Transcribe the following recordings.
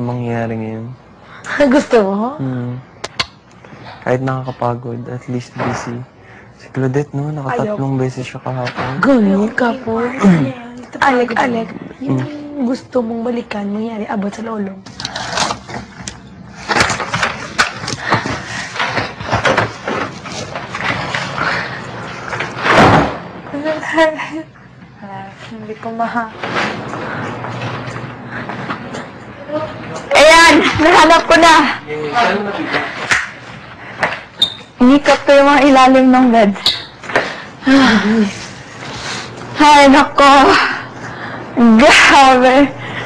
mangyayari ngayon. Gusto mo? Kahit nakakapagod, at least busy. Si Claudette, no? Nakatatlong beses siya kahapon. Ganun ka po. Alec, yung gusto mong balikan, mangyari abot sa lolong. Hindi ko Ayan! Nahanap ko na! Inikot ko yung mga ilalim ng bed. Ay, nako! Grabe!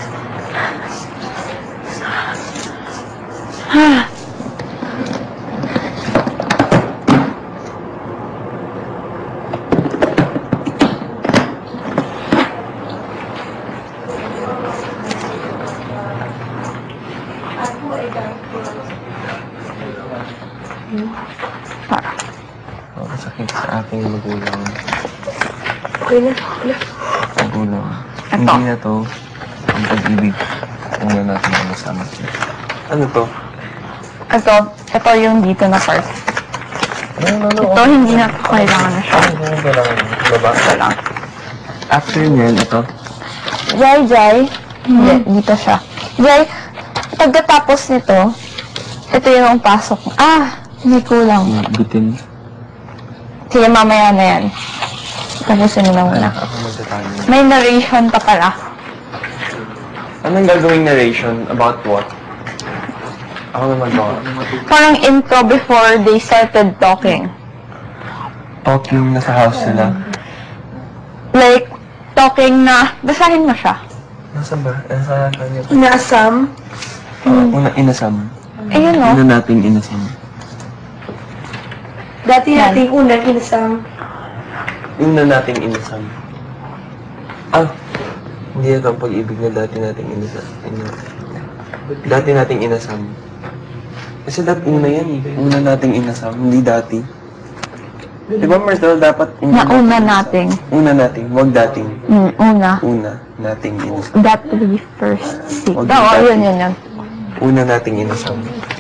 Sakit sa aking magulang. Okay na. Magulang. Ito. Hindi na to ang pag-ibig. Kung na natin ang masama siya. Ano to? Ito yung dito na part. Ito, hindi na kailangan na siya. Ano kailangan mo? Baba? Ito lang. After niyan, ito. Jai. Hindi, dito siya. Jai, pagkatapos nito, ito yung pasok. May kulang. Bitin. Sige, mamaya na yan. Tapusin mo na muna. Ako magtatalo. May narration pa pala. Anong gagawing narration? About what? Ako naman ba? Parang intro before they started talking. Talking na sa house sila. Like, talking na, basahin mo siya. Nasaan ba? Nasaan kanya? Inasam. Una, inasam. Ayun o. Una nating inasam. Dati nating unang inasam. Una nating inasam. Hindi ito ang pag-ibig na dati nating inasam. Dati nating inasam. Kasi dati una yan eh. Una nating inasam, hindi dati. Di ba, Marcel, dapat Nauna nating. Una nating, wag dating. Una. Una nating inasam. That to be first seat. Huwag Oo, yung yun. Una nating inasam.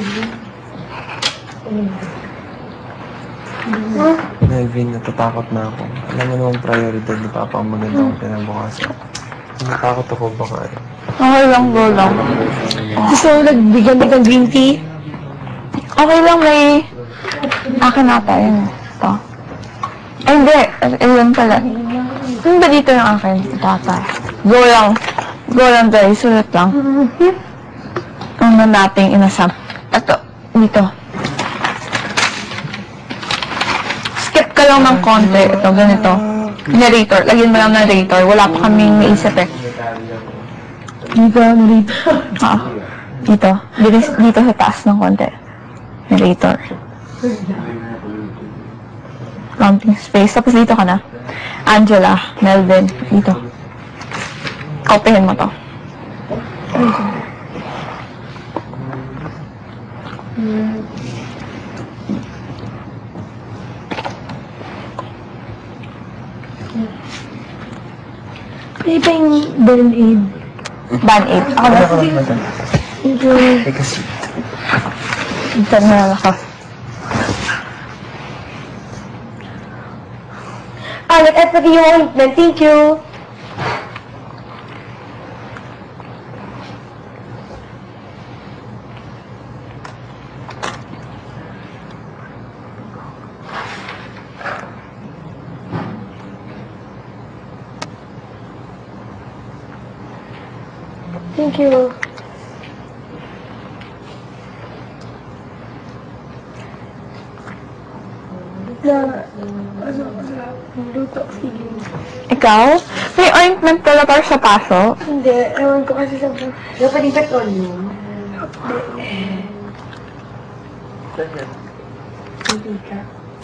Melvin, natatakot na ako. Alam mo naman prioridad ni Papa ang maganda kong pinabukasan. Natakot ako baka. Okay lang, go lang. Gusto mo nagbigyan ka ng green tea? Okay lang, may... Akin nata yun. Ito. Ay, hindi. Ayun pala. Ano ba dito yung akin? Tata. Go lang, guys. Sulit lang. Ano nating inasam. Ito. Dito. Skip ka lang ng konti. Ito, ganito. Narrator. Lagyan mo lang narrator. Wala pa kaming naisip eh. Dito, narrator. Dito. Dito sa taas ng konti. Narrator. Counting space. Tapos dito ka na. Angela, Melvin. Dito. Kopyahin mo to. May pa yung Band-Aid. Band-Aid. Ako na. Thank you. Take a seat. Dito na ako. Alec, at pati yung ointment. Thank you. Thank you. Luto, sige. Ikaw? May ointment pala para sa paso? Hindi, ewan ko kasi sa... Dapat yung petroleum. Hindi ka.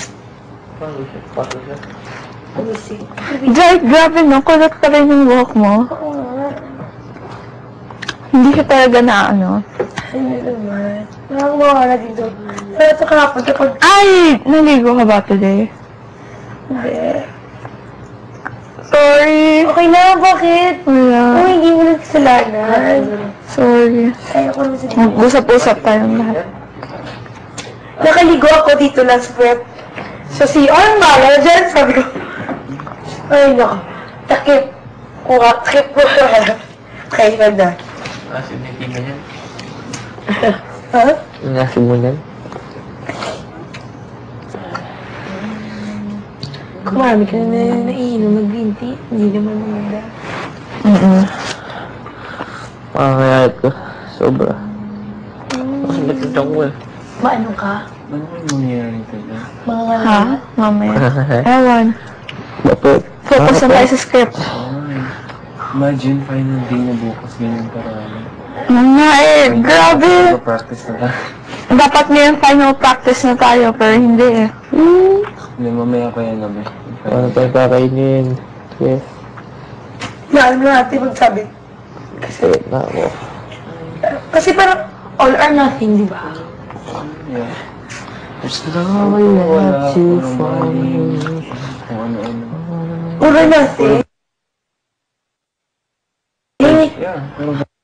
Ano si? Jai, grabe no. Kulat pa rin yung buhok mo. Oo nga. Hindi siya talaga na ano. Hindi naman. Nakakawala dito. Pero ito kahapon kapag... Ay! Naligo ka ba today? Hindi. Sorry. Okay na, bakit? Wala. Oh, hindi mo lang kasalanan. Sorry. Kaya ko naman sa Mag-usap-usap tayong lahat. Nakaligo ako dito last week. So, si Ormala dyan, sabi ko, ay, nako, takip. Takip ko. Kaya na. Asin na tingnan yan. Ha? Inasin mo yan? Kumami ka na naiinom ng green tea. Hindi naman maganda. Pakakayat ko. Sobra. Kasi nagtitang ko eh. Maano ka? Ano yung mangyayari tayo? Mga Ha? Mamaya. Ewan. Dapat. Focus na tayo sa script. Ay. Imagine final day na bukas ganyan karami. Nga eh, grabe. Practice na lang. Dapat ngayon final practice na tayo, pero hindi eh. Hindi, mamaya pa yan namin. Ano tayo kakainin? Yes. Mahal mo natin magsabi. Wait na ako. Kasi parang all or nothing, di ba? Yeah. There's nothing left to find. Kung ano-ano. All or nothing. Yeah.